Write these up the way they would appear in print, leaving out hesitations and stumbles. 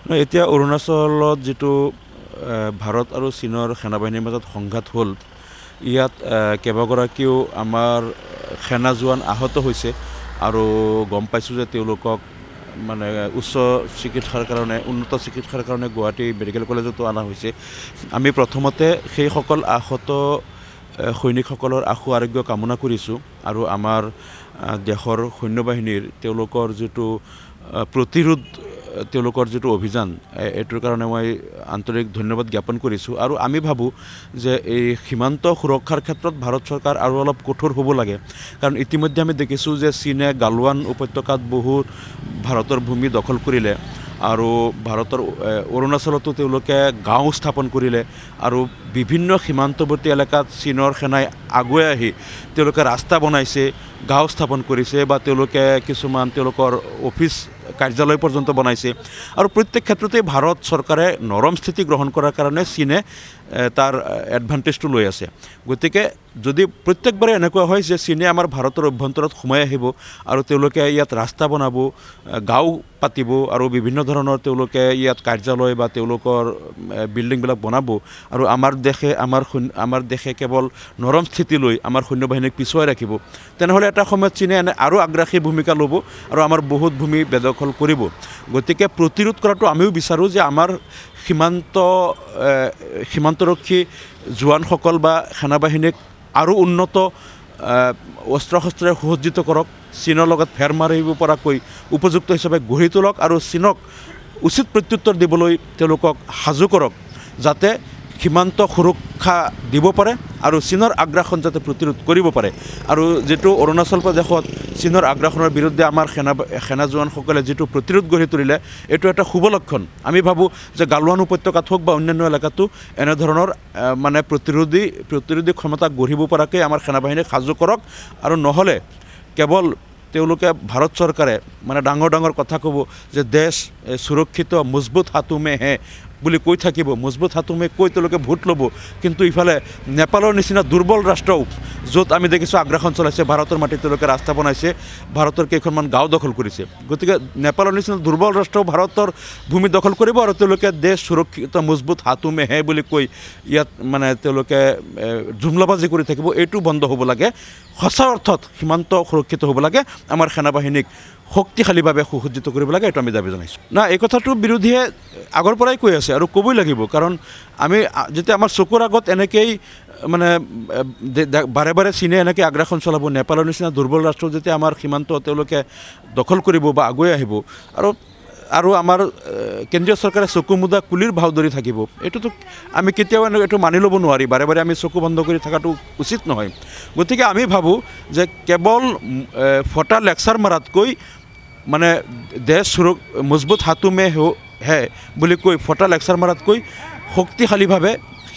এতিয়া অৰুণাচলত যেটো ভাৰত আৰু চীনৰ সেনাবাহিনীৰ মাজত সংঘাত হ'ল ইয়াত কেইবাগৰাকীও আমাৰ সেনা জোৱান আহত হৈছে আৰু গম পাইছোঁ যে তেওঁলোকক মানে উচ্চ চিকিৎসাৰ কাৰণে উন্নত চিকিৎসাৰ কাৰণে গুৱাহাটী মেডিকেল কলেজতো অনা হৈছে আমি প্ৰথমতে সেই সকল আহত সৈনিকসকলৰ আশু আৰোগ্য কামনা কৰিছোঁ আৰু আমাৰ দেশৰ সৈন্যবাহিনীৰ তেওঁলোকৰ যেটো প্ৰতিৰোধ তেওঁলোকৰ যেটো অভিযান এটোৰ কাৰণে মই আন্তৰিক ধন্যবাদ জ্ঞাপন কৰিছোঁ আৰু আমি ভাবো যে এই সীমান্ত সুৰক্ষাৰ ক্ষেত্ৰত ভাৰত চৰকাৰ আৰু অলপ কঠোৰ হ'ব লাগে কাৰণ ইতিমধ্যে আমি দেখিছোঁ যে চীনে গালৱান উপত্যকাত বহুত ভাৰতৰ ভূমি দখল কৰিলে আৰু ভাৰতৰ অৰুণাচলতো তেওঁলোকে গাঁও স্থাপন কৰিলে আৰু বিভিন্ন সীমান্তৱৰ্তী এলেকাত চীনৰ সেনাই আগুৱাই আহি তেওঁলোকে ৰাস্তা বনাইছে গাঁও স্থাপন কৰিছে বা তেওঁলোকে কিছুমান তেওঁলোকৰ অফিচ কাৰ্যালয় পৰ্যন্ত বনাইছে আৰু প্ৰত্যেক ক্ষেত্ৰতে ভাৰত চৰকাৰে নৰম স্থিতি গ্ৰহণ কৰাৰ কাৰণে চীনে তাৰ এডভান্টেজটো লৈ আছে গতিকে যদি প্ৰত্যেকবাৰে এনেকুৱা হয় যে চীনে আমাৰ ভাৰতৰ অভ্যন্তৰত সোমাই আহিব আৰু তেওঁলোকে ইয়াত ৰাস্তা বনাব গাঁও পাতিব আৰু বিভিন্ন ধৰণৰ তেওঁলোকে ইয়াত কাৰ্যালয় বা তেওঁলোকৰ বিল্ডিংবিলাক বনাব আৰু আমাৰ দেশে কেৱল নৰম স্থিতি লৈ আমাৰ সৈন্যবাহিনীক পিছুৱাই ৰাখিব তেনেহ'লে এটা সময়ত চীনে আৰু আগ্ৰাসী ভূমিকা ল'ব আৰু আমাৰ বহুত ভূমি বেদখল কৰিব গতিকে প্ৰতিৰোধ কৰাটো আমিও বিচাৰোঁ যে আমাৰ সীমান্তৰক্ষী জোৱানসকল বা সেনাবাহিনীক আৰু উন্নত অস্ত্ৰ শস্ত্ৰে সুসজ্জিত কৰক চীনৰ লগত ফেৰ মাৰিব পৰাকৈ উপযুক্ত হিচাপে গঢ়ি তোলক আৰু চীনক উচিত প্ৰত্যুত্তৰ দিবলৈ তেওঁলোকক সাজু কৰক যাতে সীমান্ত সুৰক্ষা দিব পাৰে আৰু চীনৰ আগ্ৰাসন যাতে প্ৰতিৰোধ কৰিব পাৰে আৰু যেটো অৰুণাচল প্ৰদেশত চীনৰ আগ্ৰাসনৰ বিৰুদ্ধে আমাৰ সেনা জোৱানসকলে যেটো প্ৰতিৰোধ গঢ়ি তুলিলে এটো এটা শুভ লক্ষণ আমি ভাবো যে গালৱান উপত্যকাত হোক বা অন্যান্য এলেকাতো এনে ধৰণৰ মানে প্ৰতিৰোধী ক্ষমতা গঢ়িব পৰাকৈ আমাৰ সেনাবাহিনীক সাজু কৰক আৰু নহলে কেৱল তেওঁলোকে ভাৰত চৰকাৰে মানে ডাঙৰ কথা ক'ব যে দেশ সুৰক্ষিত মজবুত হাতুমে হে বুলি কৈ থাকিব মজবুত হাতুমে কৈ তেওঁলোকে ভোট ল'ব কিন্তু ইফালে নেপালৰ নিচিনা দুৰ্বল ৰাষ্ট্ৰও য'ত আমি দেখিছোঁ আগ্ৰাসন চলাইছে ভাৰতৰ মাটিত তেওঁলোকে ৰাস্তা বনাইছে ভাৰতৰ কেইখনমান গাঁও দখল কৰিছে গতিকে নেপালৰ নিচিনা দুৰ্বল ৰাষ্ট্ৰও ভাৰতৰ ভূমি দখল কৰিব আৰু তেওঁলোকে দেশ সুৰক্ষিত মজবুত হাতুমে হে বুলি কৈ ইয়াত মানে তেওঁলোকে জুমলাবাজি কৰি থাকিব এইটো বন্ধ হ'ব লাগে সঁচা অৰ্থত সীমান্ত সুৰক্ষিত হ'ব লাগে আমাৰ সেনাবাহিনীক শক্তিশালীভাৱে সুসজ্জিত কৰিব লাগে এইটো আমি দাবী জনাইছোঁ না এই কথাটোৰ বিৰোধীয়ে আগৰ পৰাই কৈ আছে আৰু ক'বই লাগিব কাৰণ আমি যেতিয়া আমাৰ চকুৰ আগত এনেকেই মানে বাৰে চীনে এনেকৈ আগ্ৰাসন চলাব নেপালৰ নিচিনা দুৰ্বল ৰাষ্ট্ৰ যেতিয়া আমাৰ সীমান্ত তেওঁলোকে দখল কৰিব বা আগুৱাই আহিব আৰু আমাৰ কেন্দ্ৰীয় চৰকাৰে চকু মুদা কুলিৰ ভাও ধৰি থাকিব এইটোতো আমি কেতিয়াও এইটো মানি ল'ব নোৱাৰি বাৰে আমি চকু বন্ধ কৰি থকাটো উচিত নহয় গতিকে আমি ভাবোঁ যে কেৱল ফটা লেকচাৰ মাৰাতকৈ মানে দেশ মজবুত হাতুমে হে বুলি কৈ ফটা লেকচাৰ মাৰাতকৈ শক্তিশালীভাৱে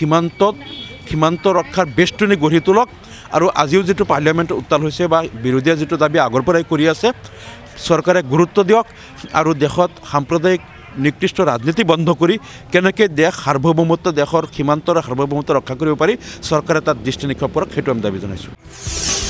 সীমান্ত ৰক্ষাৰ বেষ্টনী গঢ়ি তোলক আৰু আজিও যেটো পাৰ্লিয়ামেণ্টত উত্তাল হৈছে বা বিৰোধীয়ে যেটো দাবী আগৰ পৰাই কৰি আছে চৰকাৰে গুৰুত্ব দিয়ক আৰু দেশত সাম্প্ৰদায়িক নিকৃষ্ট ৰাজনীতি বন্ধ কৰি কেনেকৈ দেশৰ সাৰ্বভৌমত্ব ৰক্ষা কৰিব পাৰি চৰকাৰে তাত দৃষ্টি নিক্ষেপ কৰক সেইটো আমি দাবী জনাইছোঁ।